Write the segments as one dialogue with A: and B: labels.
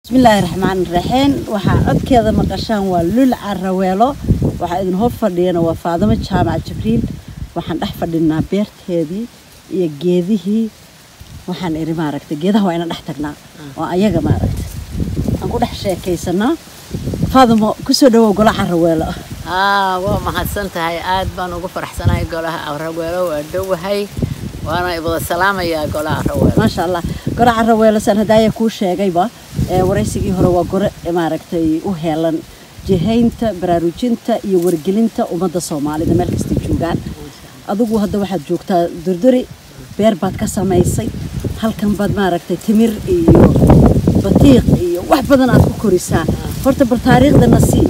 A: بسم الله الرحمن الرحيم waxaa codkeeda maqashaan waa lul caraweelo waxa idin hor fadhiyana waa Faadimo Jaamac Jibriil waxaan dhex fadhinaa beerteedii iyo geedihii waxaan iri maaragtay geedaha waa inaan dhex tagnaa oo ayaga maaragtay aan ku dhex sheekaysanaa Faadimo ku soo dhawow golaha caraweelo
B: waa mahadsantahay aad baan ugu faraxsanahay golaha caraweelo waa dhawahay waana ibada salaamaya golaha caraweelo
A: ma sha Allah golaha caraweelo san hadaaya ku sheegayba waraysigii hore waa gore maaragtay u heelan jihaynta baraarujinta iyo wargelinta ummadda Soomaalida meel kasta joogaan adigu hadda waxaad joogtaa durduri beer baad ka samaysay halkan baad maaragtay timir iyo batiiq iyo wax badan aad ku korisaa horta bar taariikhda nasiib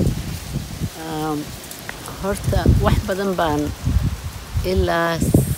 B: horta wax badan baan ilaa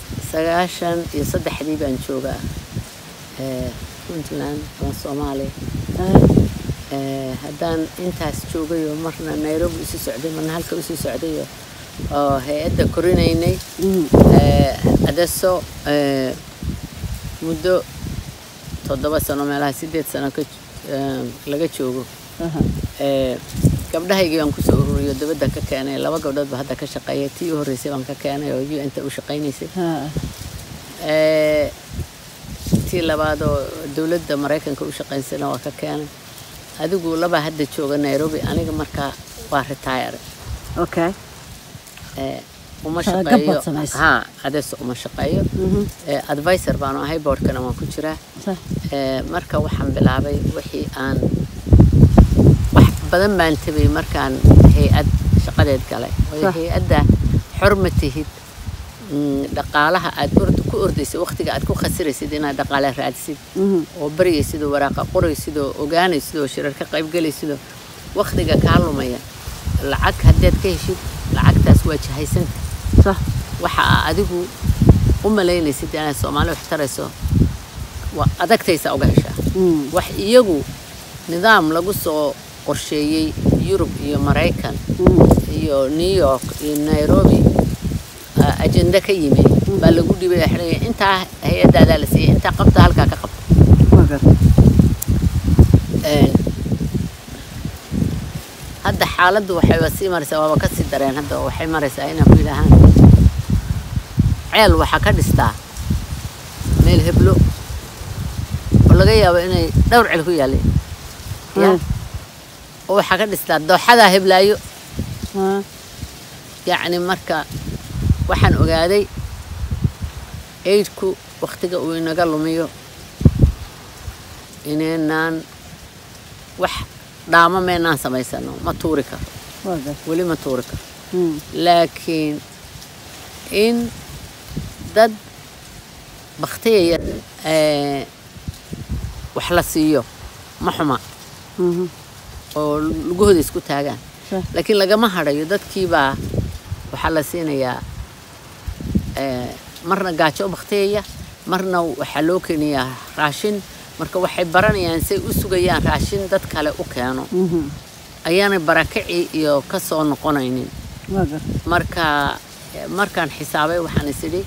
B: 93 baan joogaa Puntland waa Soomaaliya haddaan intaas joogayo marna Nairobi isu socday marna halka isu socday oo hay'adda korinaynay adesso muddo 7 sano meelaha 8 sano ka laga joogo gabdhahaygii aan ku soo ururiyo dibadda ka keenay laba gabdhood hadda ka shaqeeyay tii horeysay baan ka keenay oo inta u shaqeynaysay tii labaad oo dawladda Mareykanka u shaqeynayna waa ka keenay adigu laba hadda jooga Nairobi aniga marka waa retire
A: okay
B: uma shaqeeyo adesso uma shaqeeyo advisor baan ahay boardkana waan ku jiraa marka waxaan bilaabay wixii aan wax badan baan tabay markaan hay'ad shaqadeed galay oo hay'adda xurmatihid dhaqaalaha aad ku ordaysid waqtiga aad ku khasiraysid inaad dhaqaale raadsid oo bariyaysid waraaqa qoraysid oo ogaanaysid oo shirar ka qayb galaysid waqtiga ka lumaya lacag hadeed ka heshid lacagtaas waa jahaysan
A: صح
B: waxa adigu u maleynaysid inaad Soomaali wax tarayso waa adagtaysa uga heshaa wax iyagu nidaam lagu soo qorsheeyay Yurub iyo Mareykan iyo New York iyo Nairobi agenda ka yimid baa lagu dhibay xilay inta hay'adaada la siiyay inta qabta halka ka qabta hadda xaaladdu waxay wasi maraysaa waa ka sii dareen hadda waxay maraysaa inay ku ilaahaan ceel waxa ka dhistaa meel heblo oo laga yaabo inay dhowr ceel ku yaaleen oo waxa ka dhistaa dooxada heblaayo يعني marka waxaan ogaaday eedku waqtiga uu inaga lumiyo inaan wax dhaama meenan samaysano ma tuuri karo wali ma tuuri karo laakiin in dad baqtiyay wax la siiyo ma xuma oo lugahooda isku taagaan laakiin laga ma harayo dadkiiba waxa la siinayaa marna gaajo baqtiyaya marna waxa loo keenayaa raashin marka waxay baranayaan say u sugayaan raashin dad kale u keeno ayaana barakaci iyo ka soo noqonaynin markaan xisaabay waxaan isiri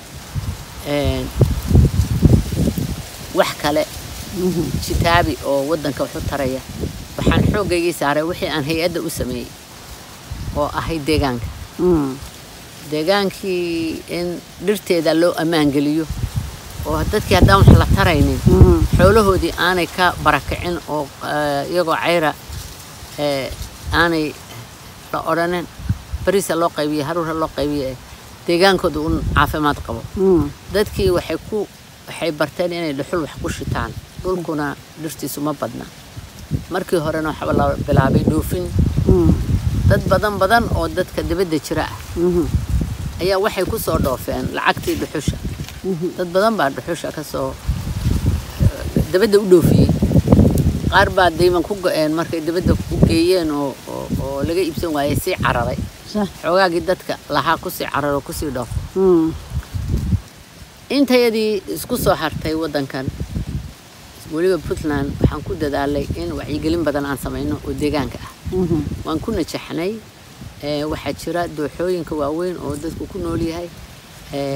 B: wax kale kitaabi oo wadanka wuxuu taraya waxaan xoogayay saaray wixii aan hay'adda u sameeyay oo ahay deegaanka deegaankii in dhirteeda loo amaan geliyo oo dadkii haddaan wax la taraynin xoolahoodii aanay ka barakacin oo iyagoo cayra aanay la odhanin bariisa loo qaybiyo haruura loo qaybiyo deegaankooda un caafimaad qabo dadkii waxay barteen inay dhuxul wax ku shitaan dhulkuna dhirtiisu ma badna markii horena waxa la bilaabay dhoofin dad badan oo dadka dibadda jira ayaa waxay ku soo dhoofeen lacagtii dhuxusha dad badan baa dhuxusha ka soo dibadda u dhoofiyay qaar baa deyman ku go'een markay dibadda u geeyeen oo laga iibsan waayay si cararay xogaagii dadka laha ku si cararo ku si dhoof intayadii isku soo hartay wadankan waliba Puntland waxaan ku dadaalay in wacyigelin badan aan sameeyno oo deegaanka ah waan ku najaxnay waxa jira dooxooyinka waaweyn oo dadku ku nool yahay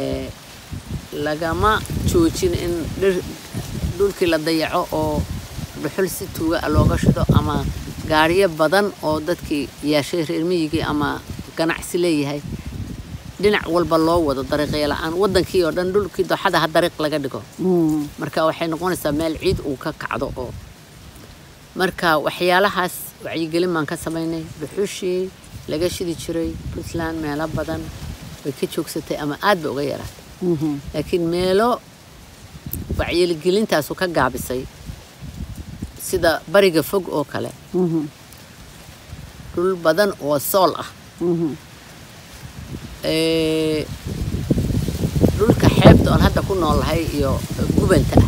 B: lagama joojin in dhulkii la dayaco oo dhuxul si tuuga looga shido ama gaariyo badan oo dadkii yeeshay reer miyigii ama ganacsi leeyahay dhinac walba loo wado dariiqyo la'aan wadankii oo dhan dhulkii dooxada ha dariiq laga dhigo marka waxay noqonaysaa meel ciid uu ka kacdo oo marka waxyaalahaas wacyigelin baan ka samaynay dhuxushii laga shidi jiray Puntland meelo badan way ka joogsatay ama aad ba uga yaraatay laakiin meelo wacyigelintaas ka gaabisay sida bariga fog oo kale dhul badan oo sool ah dhulka xeebta oo hadda ku noolahay iyo gubanta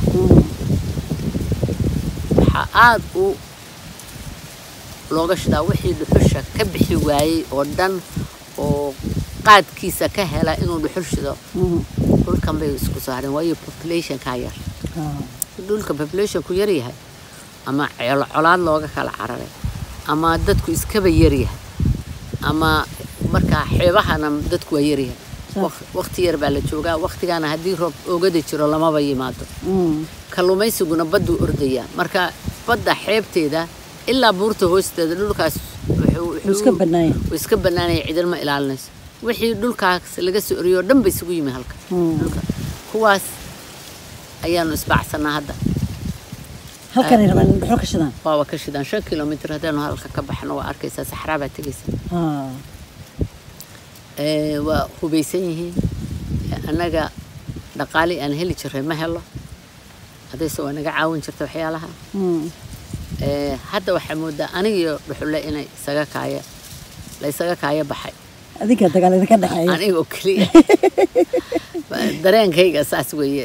B: waxa aad u looga shidaa wixii dhuxusha ka bixi waayay oo dhan oo qaadkiisa ka hela inuu dhuxul shido dhulkan bay isku saareen waayo population ka yar dhulka population ku yar yahay ama colaad looga kala cararay ama dadku iskaba yar yahay ama marka xeebahana dadku waa yar yahay waqti yar baa la joogaa waqtigana hadii roob oogada jiro lamaba yimaado kalluumaysiguna baddu ordaya marka badda xeebteeda ilaa buurta hoosteeda dhulkaas wuxuu iska banaanay cidilma ilaalinayso wixii dhulkaas laga soo oriyo dhan bay isugu yimi halka dhulka kuwaas ayaanu isbaacsanaa hadda
A: halkan ay rabaan dhuxul ka shidaan
B: waa ka shidaan 5 kilomitir hadaan halka ka baxno waa arkaysaa saxraa baa tagaysaa waa hubeysan yihiin anaga dhaqaali aan heli jiray ma helo hadayse waa naga caawin jirta waxyaalaha hadda waxaa moodaa aniga dhuxulle inay isaga kaaya baxay
A: adiga dagaal idinka dhaxeeya
B: aniga kaliya dareenkayga saas weeye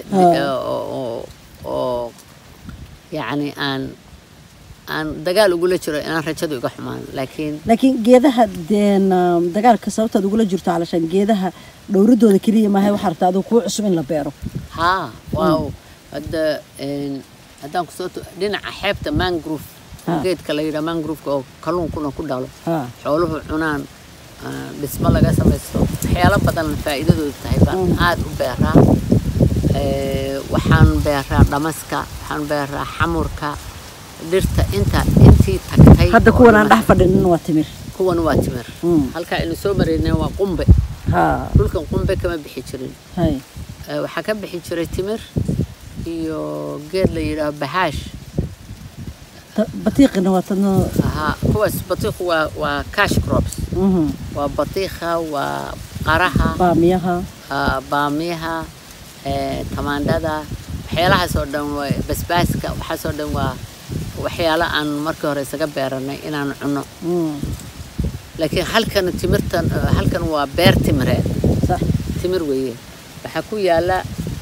B: oo yani aan dagaal ugula jiro inaan rajadu iga xumaan
A: laakiin geedaha dagaalka sababta ugula jirto calashan geedaha dhowridooda kaliya maahay waxa rabtaa adoo ku cusub in la beero
B: waaw hadda haddaan kusoo dhinaca xeebta mangrove geedka la yidhaha mangrove oo kalluunkuna ku dhalo xooluhu cunaan dhismo laga samaysto waxyaalo badan faa'iidadoodu tahay baan aad u beeraa waxaan beeraa dhamaska waxaan beeraa xamurka dhirta intii tagtay
A: hadda kuwan aan dhex fadhinin waa timir
B: halka aynu soo mareynay waa qumbe dhulkan qumbe kama bixi jirin waxaa ka bixi jiray timir iyo geed la yiraahdo bahaash
A: batiiqna waa tadno
B: kuwaas batiiq waa cash crops waa batiiqa waa qaraha baamiyaha tamaandhada waxyaalahaas oo dhan waa basbaaska waxaas oo dhan waa waxyaalo aan markii hore isaga beeranay inaan cunno laakiin halkan waa beer timireed timir weeye waxaa ku yaala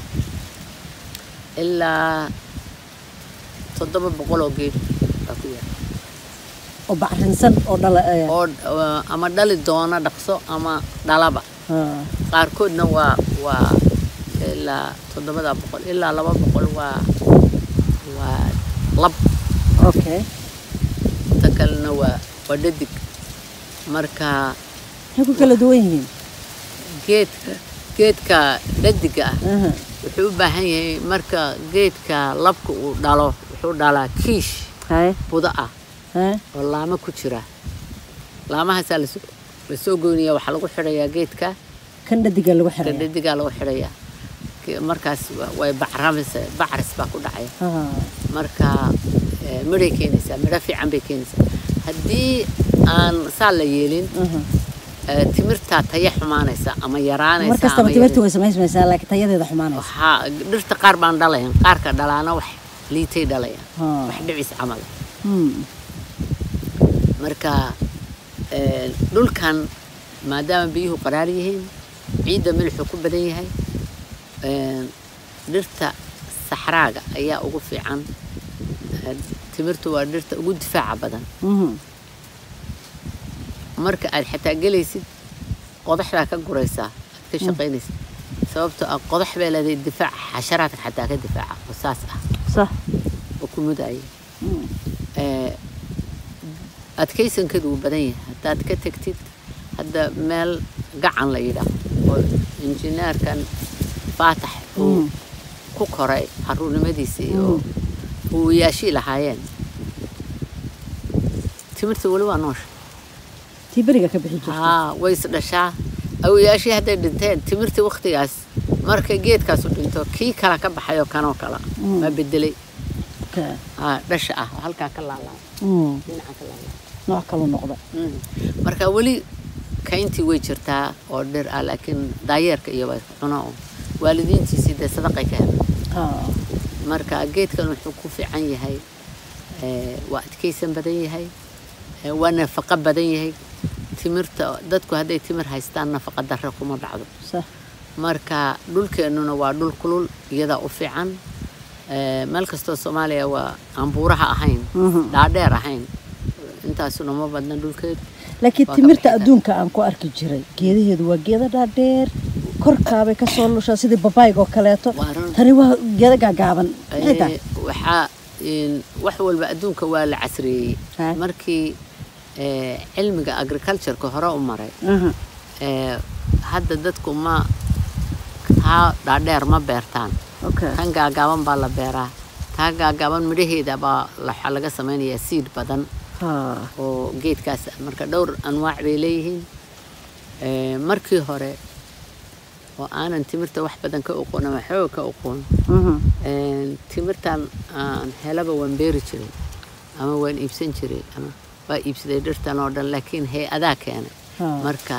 B: ilaa 700 oo geed baa ku yaala
A: oo bacrinsan oo
B: ama dhali doona dhaqso ama dhalaba qaarkoodna waa ilaa 700 ilaa 200 waa lab takalna waa dhadig marka
A: waxay ku kala duwan yihiin
B: geedka dhadiga wuxuu u baahan yahay marka geedka labka uu dhalo wuxuu dhalaa kiish buda ah oo laama ku jira laamahaas la soo gooniyaa waxa lagu xirayaa geedka
A: kan dhadiga lagu
B: xirayaa markaas way bacris baa ku dhacay marka midhay keenaysaa midho fiican bay keenaysaa haddii aan saa la yeelin timirta taya xumaanaysa ama yaraanaysa
A: marka timirta way samaysaa laakiin tayadeeda xumaanaysa
B: dhirta qaar baan dhalayn qaarka dhalaana wax liitay dhalayaan wax dhicis camal marka dhulkan maadaama biyuhu qaraar yihiin ciidda milixu ku badan yahay dhirta saxraaga ayaa ugu fiican timirtu waa dhirta ugu difaaca badan marka aad xataa gelaysid qodaxda ka guraysaa aad ka shaqaynaysid sababtoo ah qodax bay leedahay difaac xasharaadka xataa ka difaaca oo saas ah oo ku mudaya adkaysankeedu wuu badan yahay haddaad ka tagtid hadda meel gacan la yidhaahdo oo injineerkan faatax uu ku koray caruurnimadiisii oo uu yaashii lahaayeen timirta wali waa noosh
A: تبريجا كبحي
B: ها ويس دشا أو يا شيء هذا دنتين timirta waqtigaas marka geedkaas u dhinto kii kala ka baxayo kanoo kala ma bedelay dhasha ah halka ka laalaa dhinaca ka laalaa
A: nooc kale noqda
B: marka wali kayntii way jirtaa oo dhir ah laakiin daayeerka iyo way cunaa waalidiintiisa de sadaqay ka helaan marka geedkan wuxuu ku fiican yahay waa adkaysan badan yahay waa nafaqo badan yahay timirta dadku hadday timir haystaan nafaqo darro kuma dhacdo
A: صح
B: marka dhulkeenuna waa dhul kulul iyada u fiican meel kastoo Soomaaliya waa aan buuraha ahayn dhaadheer ahayn intaasuna ma badna dhulkeed
A: laakiin timirta adduunka aan ku arki jiray geedaheedu waa geeda dhaadheer korkaabay ka soo lushaa sidii babayga oo kaleeto tani waa geeda gaagaaban
B: waxa wax walba adduunka waa la casriyay markii cilmiga agriculture-ka hore u maray hadda dadku ma taa dhaadheer ma beertaan tan gaagaaban baa la beeraa taa gaagaaban midhaheeda baa laga samaynayaa seed badan oo geedkaas marka dhowr anwaac bay leeyihiin markii hore oo aanan timirta wax badan ka aqoon ama xoog ka aqoon timirtan aan helaba waan beeri jiray ama waan iibsan jiray ama waa iibsaday dhirtan oo dhan laakiin hay-adaa keenay marka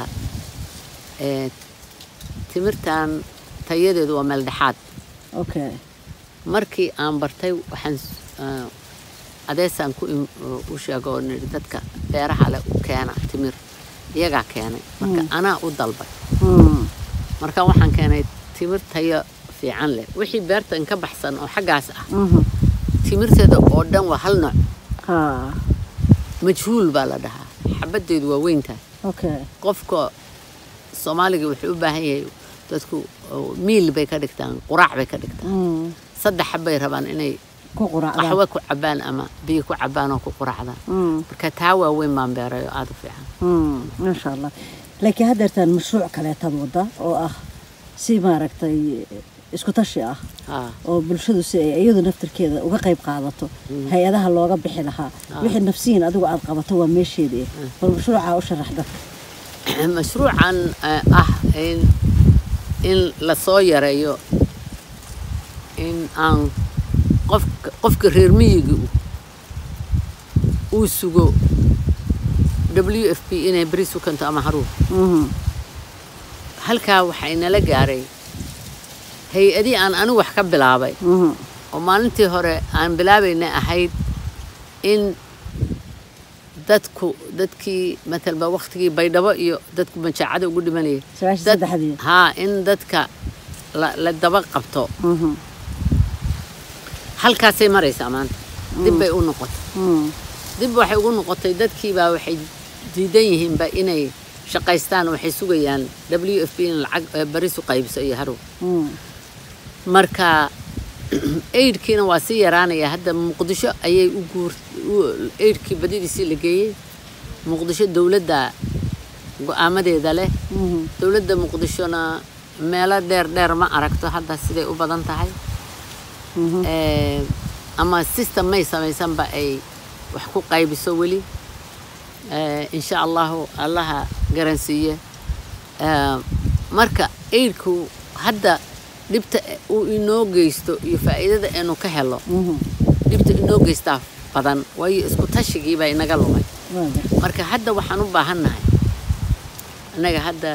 B: timirtan tayadeedu waa meel dhexaad markii aan bartay waxaan adeesaan u sheego dadka beeraha leh u keena timir iyagaa keenay marka anaa u dalbay marka waxaan keenay timir tayo fiican leh wixii beertan ka baxsan oo xaggaas ah timirteeda oo dhan waa hal nooc majhuul baa la dhahaa xabadeedu waa weyn tahay qofka Soomaaliga wuxuu u baahan yahay dadku miil bay ka dhigtaan quraac bay ka dhigtaan saddex xabay rabaan inay
A: ku quraacdaan
B: qaxwo ku cabaan ama biyo ku cabaan oo ku quraacdaan marka taa waa weyn baan beerayo aad u fiican
A: ma sha Allah laakiin haddeertaan mashruuc kale tad wada oo ah si maaragtay isku tashi ah oo bulshadu si ay iyadu naftirkeeda uga qayb qaadato hay'adaha looga bixi lahaa wixii nafsiin adigu aad qabato waa meesheedii bal mashruuca u sharaxda
B: mashruucan in la soo yareeyo in aan qofka reer miyiga uu sugo WFP inay bari sukanto ama haruur halkaa waxay nala gaaray hay-adii aan anigu wax ka bilaabay oo maalintii hore aan bilaabayna ahayd in dadkii matalba waqtigii baydhabo iyo dadku majaacada ugu dhimanayay in dadka la daba qabto halkaasay maraysaa maanta dib bay u noqotay dib waxay ugu noqotay dadkii baa waxay diidan yihiinba inay shaqaystaan waxay sugayaan WFP in lacag barisu qaybso iyo haruur marka aidkiina waa si yaraanaya hadda Muqdisho ayay aidkii badidiisii la geeyay Muqdisho dawladda go'aamadeeda leh dawladda Muqdishona meelo dheer ma aragto hadda siday u badan tahay ama system may samaysan ba ay wax ku qaybiso wali insha Allah allaha garansiye marka aidku hadda dibta uu inoo geysto iyo faa'iidada aanu ka helo dibta inoo geystaa badan way isku tashigii bay naga lumay marka hadda waxaan u baahanahay anaga hadda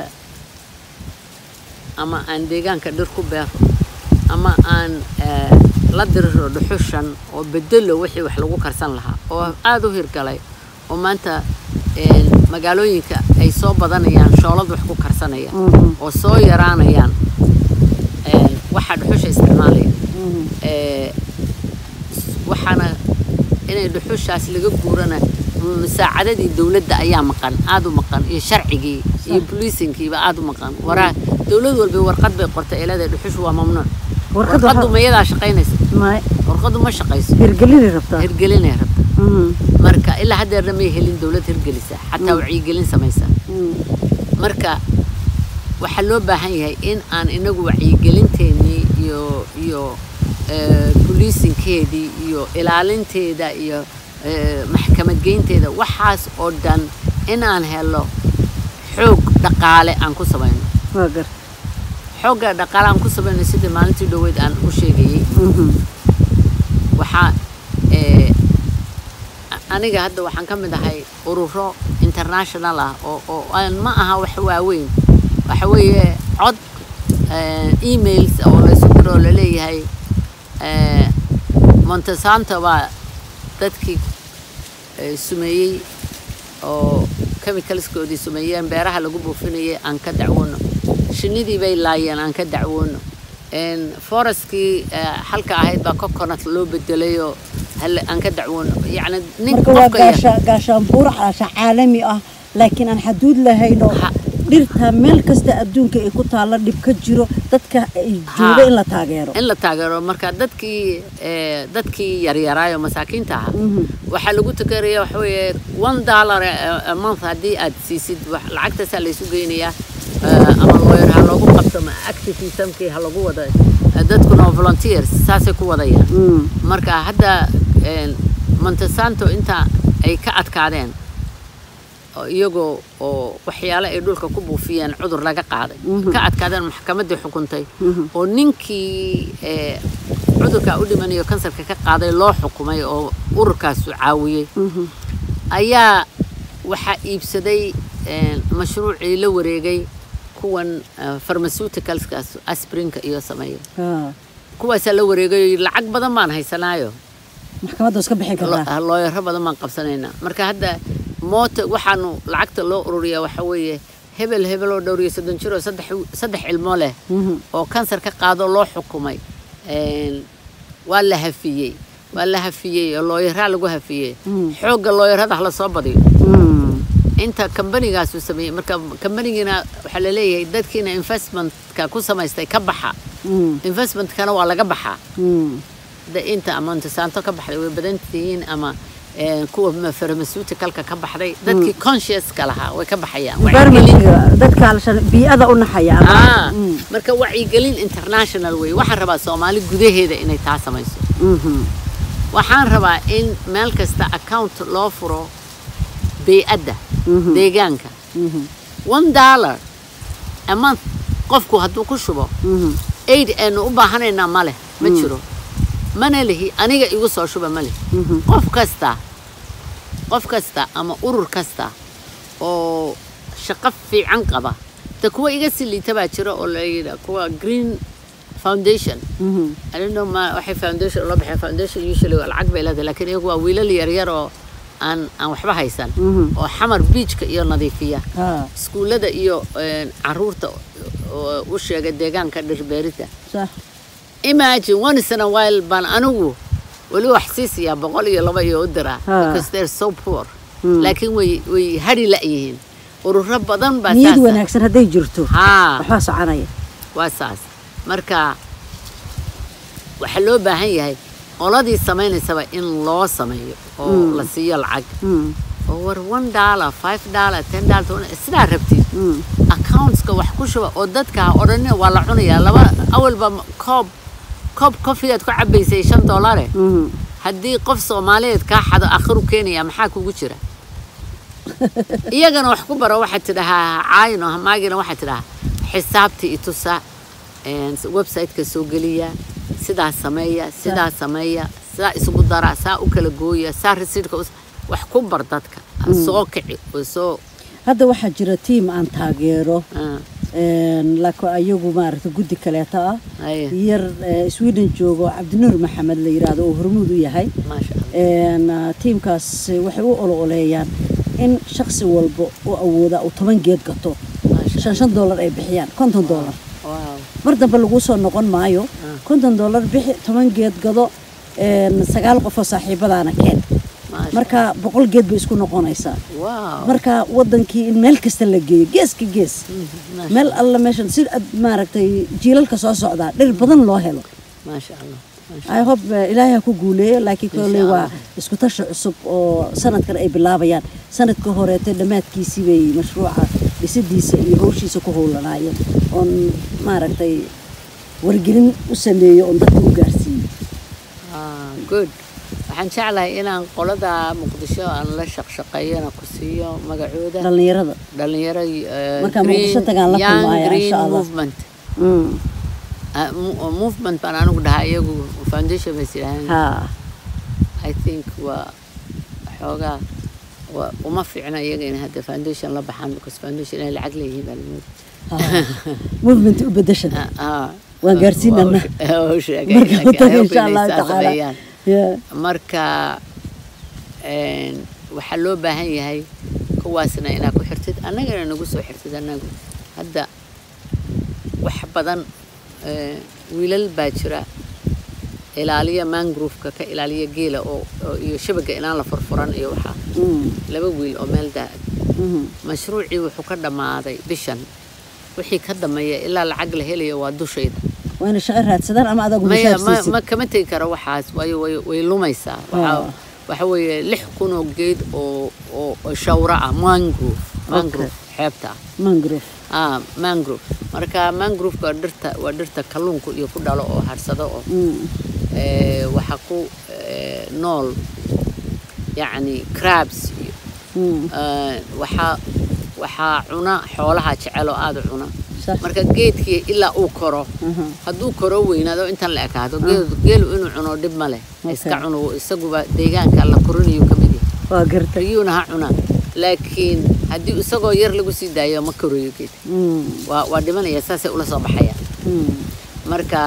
B: ama aan deegaanka dhir ku beero ama aan la diriro dhuxushan oo bedelo wixii wax lagu karsan lahaa oo aad u hirgalay oo maanta magaalooyinka ay soo badanayaan shoolad wax ku karsanaya oo soo yaraanayaan waxa dhuxusha isticmaalaya waxana inay dhuxushaas laga guurana musaacadadii dawladda ayaa maqan aad u maqan iyo sharcigii iyo policingkiiba aad u maqan waraa dawlad walba warqad bay qortay ilaa dhuxushu waa mamnuuc warqadu ma yada shaqeynaysa warqadu ma shaqeyso hirgelinay rabtaa marka ilaa hadda ma helin dawlad hirgelisa xataa wacyigelin samaysa marka waxa loo baahan yahay in aan inagu wacyigelinteeni iyo policingkeedii iyo ilaalinteeda iyo maxkamad geynteeda waxaas oo dhan inaan helo xoog dhaqaale aan ku samayno xoogga dhaqaale aan ku samayno sidii maalintii dhaweyd aan u sheegayay waxaa aniga hadda waxaan ka mid ahay ururo international ah oo ma aha wax waaweyn waxa weeye cod emails oo la isku diro la leeyahay Monsanto waa dadkii sumeeyay oo chemicalskoodii sumeeyeen beeraha lagu buufinayay aan ka dacwoono shinidii bay laayeen aan ka dacwoono forestkii halka ahayd baa coconut loo bedelayo هل أنك دعوون يعني
A: مركوا قاشان بورح عالمي لكن أنا حدود لهاي لو dhirta meel kasta adduunka ay ku taala dib ka jiro dadka ay jooga in la taageero
B: marka dadkii yaryaraayo masaakiinta ah waxa lagu takariyo waxa weeye $1 a month hadii aad siisid lacagtaas la isu geynaya ama lawyer ha loogu qabto ma activismkii ha lagu wada dadkuna volunteers saasay ku wadayaan marka hadda Monsanto inta ay ka adkaadeen iyagoo oo waxyaalo ay dhulka ku buufiyeen cudur laga qaaday ka adkaadeen maxkamadda xukuntay oo ninkii cudurka u dhimanayo kansarka ka qaaday loo xukumay oo ururkaas caawiyay ayaa waxa iibsaday mashruucii la wareegay kuwan pharmaceuticalskaas aspirinka iyo sameeyo kuwaas la wareegay lacag badan baan haysanaayo
A: maxkamadda iska bixin kartaa
B: looyaro badan baan qabsanayna marka hadda موت وحنو لعقت الله أوريا وحويه هبل ودوري سدنشرو صدح الماله أو كانسر كقاضي الله حكومي ولا هفيه الله يرها له هفيه حق الله يرها على صبري أنت كمبني قاسو سمي مركب كمبني هنا حلليه يدك هنا investment كقصة ما يستيكبحها investment كانوا على جبحها ده أنت أما أنت سانتو كبحر وبدنتين أما kuwa pharmaceutical-ka ka baxday dadkii conscious-ka lahaa way ka baxayaan
A: dadka alshan bi'ada u naxayaan
B: marka wacyigelin international way waxaan rabaa Soomaali gudaheeda inay taa samayso waxaan rabaa in meel kasta account loo furo bi'ada deegaanka $1 a month qofku hadduu ku shubo aid aanu u baahanayna male ma jiro mana lihi aniga igu soo shuba male qof kasta ama urur kasta oo shaqo fiican qaba ta kuwa iga siliita baa jiro oo la yiraahdo kuwa green foundation I don't know ma waxa foundation loo bixin foundation usually lacag bay leedahay laakiin iyagu waa wiilal yar oo aan waxba haysan oo xamar beachka iyo nadiifiya iskuulada iyo caruurta u sheegay deegaanka dhirbeerida imagine once in a while ban anugu wali wax siisiya 102 iyo u dira because they're so poor laakiin way hari la yihiin ururo badan baa
A: niyad wanaagsan haday jirto waxa soconaya
B: waa saas marka waxa loo baahan yahay qoladii sameynaysa in loo sameeyo oo la siiyo lacag oo $1 $5 $10 sida rabtid accounts ka wax ku shuba oo dadka oran waa la cunaya laba awalba كوب كوفي ku cabaysay $5 hadii qof Soomaaliyeed ka xado akhiru Kenya maxaa kugu jira iyagana wax ku baro waxa tidaha caayno hamaagina waxa tidaha xisaabtii itusa website-ka soo galiya sidaa sameeya sidaa isugu dara saa u kala gooya saa receipt-ka wax ku bar dadka soo kici soo
A: hadda waxa jira team aan taageero laakiin ayagu maaragtay guddi kaleeta yar Sweden joogo Cabdinuur Maxamed la yiraahdo oo hormuud u yahay teamkaas waxay u ololeeyaan in shakhsi walba oo awooda oo 10 geed gato $5 ay bixiyaan $50 mar dambe lagu soo noqon maayo $50 bixi 10 geed gado 9 qof oo saaxiibadana keen marka 100 geed bay isku noqonaysaa marka wadankii in meel kasta la geeyo gees meel alla meeshan si maaragtay jiilalka soo socda dhir badan loo helo
B: ma sha Allah
A: I hope ilaahay ku guuleeyo laakiin koolay waa isku tashi cusub oo sanadkan ay bilaabayaan sanadka horeetay dhamaadkiisii bay mashruuca dhisidiisa iyo hawshiisa ku howlanaayeen on maaragtay wargelin u sameeyo oo dadka u gaarsiiyo
B: good waxaan jeclahay inaan qolada muqdisho aan la shaqshaqeeyana ku siiyo magacooda dhalinyaro
A: marka muqdisho tagaan la kulmaya insha Allah
B: movement baan anigu dhahaa iyagu foundation bay sidaan I think waa xoogaa uma fiicna iyaga in hadda foundation la baxaan because foundation ay lacag leeyihiin baa
A: movement u bedeshada waan gaarsiinana marka insha Allah taala marka
B: waxaa loo baahan yahay kuwaasna inaad ku xirtid annagana nagu soo xirtid annagu hadda wax badan wiilal baa jira ilaaliya mangrove-ka ka ilaaliya geela oo iyo shabaga inaan la furfuran iyo waxa laba wiil oo meel daad mashruucii wuxuu ka dhamaaday bishan wixii ka dhameeyay ilaa lacag la helayo waa dushayda
A: waana shaqo raadsadaan ama adagu
B: ma kama tagi karo waxaas way lumaysaa waxa weeye 6,000 oo geed oo shawra ah mangrove xeebta mangrove marka mangrove-ka waa dhirta kalluunku iyo ku dhalo oo harsado oo waxa ku nool yani crabs waxa cuna xoolaha jecel oo aad cuna marka geedkii ilaa uu koro hadduu koro weynaado intan la ekaado geelu inuu cuno dhib ma leh iska cuno isaguba deegaanka la korinayo kamid
A: waa gartay
B: iyuna ha cuna laakiin haddii isagoo yar lagu sii daayo ma korayo geed waa dhimanaya saasay ula soo baxaya marka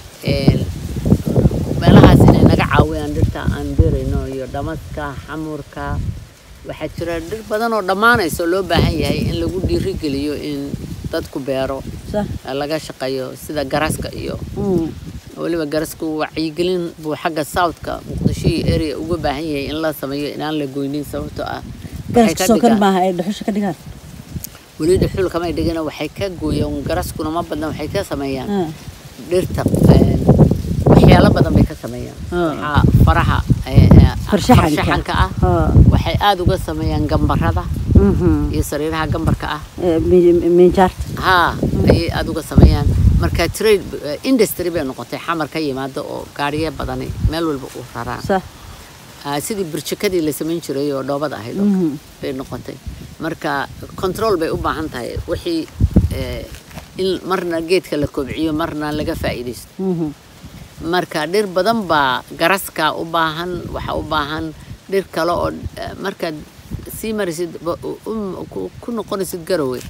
B: meelahaas inay naga caawiyaan dhirta aan beerayno iyo dhamaska xamurka waxaa jira dhir badan oo dhammaanayso loo baahan yahay in lagu dhiirigeliyo in dadku beero laga shaqeeyo sida garaska iyo waliba garasku wacyigelin buu xagga southka muqdisho iyo area uga baahan yahay in la sameeyo inaan la goynin sababtoo ah
A: garaska soo kan maaha ay dhuxusha ka dhigaan
B: wali dhuxul kama dhigana waxay ka gooyaan garaskuna ma badna waxay ka sameeyaan dhirta waxyaalo badan bay ka sameeyaan faraha farshaxanka ah waxay aad uga sameeyaan gambarada iyo sariiraha gambarka ah
A: minjaarta
B: ay aad uga sameeyaan marka trade industry bay noqotay xamar ka yimaado oo gaariye badan meel walba u raraan sidii burjikadii la sameyn jiray oo dhoobada ahayd bay noqotay marka control bay u baahan tahay wixii in marna geedka la kobciyo marna laga faa'iideysto marka dhir badan baa garaska u baahan waxa u baahan dhir kale oo marka sii marisid ku noqonaysid garowe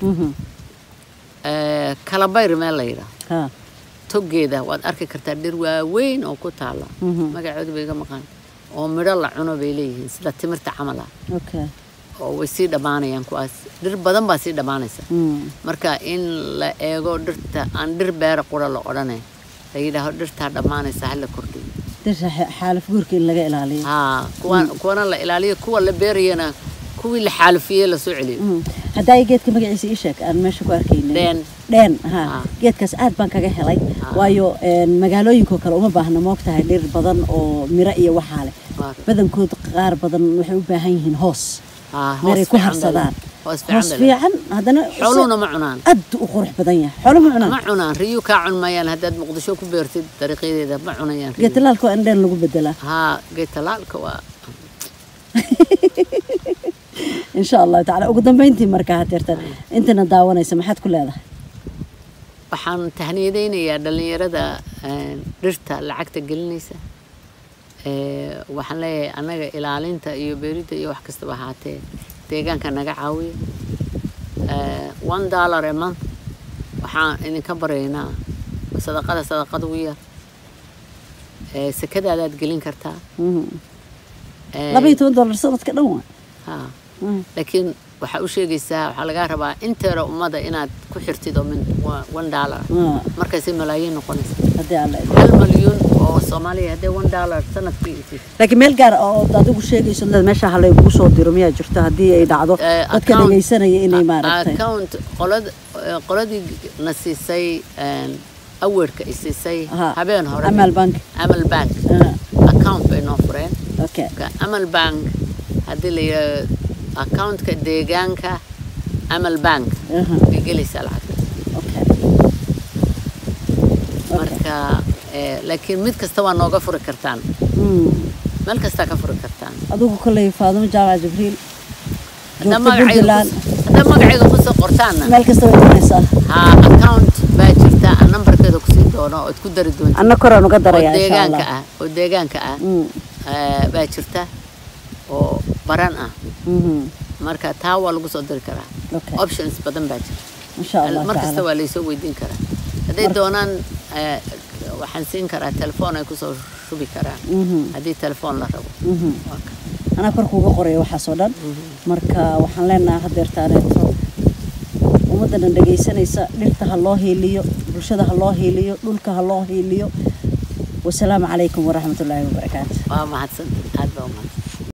B: kala bayr meel la yidhaahdo togeeda waad arki kartaa dhir waaweyn oo ku taala magacooda bay ga maqan oo midho la cuno bay leeyihiin sida timirta camal ah oo way sii dhammaanayaan kuwaas dhir badan baa sii dhammaanaysa marka in la eego dhirta aan dhir beera qura la odhanay la yidhaaho dhirtaa dhammaanaysa hala kordhiyo
A: dhirta xaaluf guurka in laga ilaaliyo
B: kuwana la ilaaliyo kuwa la beerayana kuwii la xaalufiyey la soo celiyo
A: haddaa geedka magaciisa ii sheeg aan meesha ku arkaynay deen geedkaas aad baan kaga helay waayo magaalooyinka kale uma baahna moogtahay dhir badan oo miro iyo waxaa leh badankood qaar badan waxay u baahan yihiin hoos meeray ku harsadaan hoos fiican haddana
B: xooluhuna ma cunaan
A: aad u qurux badan yahay xooluhu
B: ma cunaan riyu kaa cun mayaan haddaad muqdisho ku beertid dariiqyadeeda ma cunayaan
A: geed talaalka waa in dheen lagu bedelaa
B: geed talaalka waa
A: إن شاء الله تعالى وقدام بنتي مركها ترتن أنت نداونا سمحت كل هذا
B: waxaan tahniyadeynayaa dhalinyarada dhirta lacagta gelinaysa waxaan leeyahay anaga ilaalinta iyo beerida iyo wax kasta ahaatee deegaanka naga caawiyo $1 a month waxaan idinka baraynaa sadaqada ugu yar sakadaadaad gelin kartaa
A: $12 sanadka dhan
B: laakiin waxa u sheegaysaa waxa laga rabaa inteera ummada inaad ku xirtido min $1 markaas malaayiin noqonaysa
A: hadii alla
B: $1 milyan oo Soomaaliya hadii $1 sanadkii
A: laakiin meel gaar oo adigu sheegayso in meesha halay ugu soo diro miyaa jirta hadii ay dhacdo dadka dhageysanaya inay maaragtay
B: account qoladii nasiisay awardka isisay habeen hore
A: Amal Bank
B: account bay noo fureen
A: okay
B: Amal Bank hadii la account-ka deegaanka Amal Bank bigelaysa lacag
A: okay
B: marka laakiin mid kasta waa nooga furi kartaan meel kasta ka furi kartaan
A: adigu kulay Faadimo Jaamac Jibriil
B: hadda magacayga ku soo qortaana
A: meel kasta way imanaysaa
B: account baa jirta numberkeeda ku sii doono oo ku dari doonto
A: anna koraan uga daraya insha Allah
B: oo deegaanka ah baa jirta oo baran ah marka taa waa lagu soo diri karaa options badan baa jirta insha Allah markasta waa la soo weydiin karaa haday doonaan waxaan siin karaa telefoon ay ku soo shubi karaan hadii telefoon la rabo أنا كركو قرية وحصلان مركا وحنلنا هدير تاريخه ومدنا نجي سنة لقتها الله ليو برشدها الله ليو لولكها الله ليو والسلام عليكم ورحمة الله وبركاته. ما حد